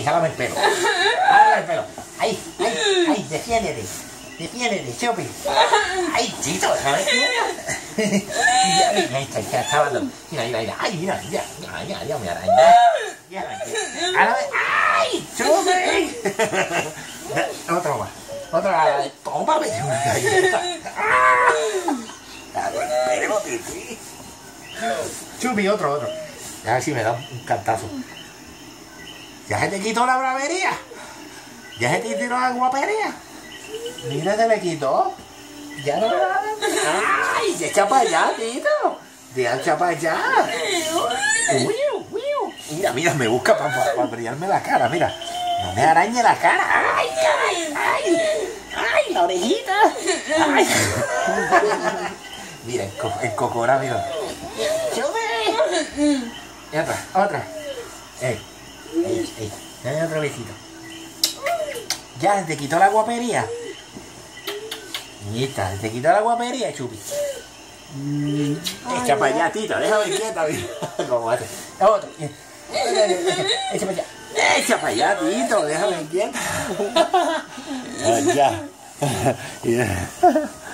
jálame el pelo. Jálame el pelo. Ahí, ahí, ahí, defiéndete. Defiéndete, Chupi. Ay, Tito, ¿sabes? Mira, está acabando. Mira, mira, mira. Ay, mira, mira, mira, mira, mira, mira. ¡Ay, Chupi! Otro más. Otra. Tómame una galleta. Esperemos, Titi. Chupi, otro. A ver si me da un cantazo. Ya se te quitó la bravería. Ya se te quitó la guapería. Mira, se le quitó. Ya no me va a dar. ¡Ay! Se echa para allá, Tito. Se echa para allá. Mira, mira, me busca para brillarme la cara, mira. No me arañe la cara. ¡Ay, ay, ay! ¡Ay, la orejita! ¡Ay! Mira, el cocora, mira. ¡Chupe! Y otra. Ey, dame otro besito. Ya, te quitó la guapería. Ahí está, te quitó la guapería, Chupi. Echa para allá, Tito, déjame quieta, mira. ¿Cómo hace? Otro. Echa para allá. Echa para allá, Tito, déjame quieta. Ya.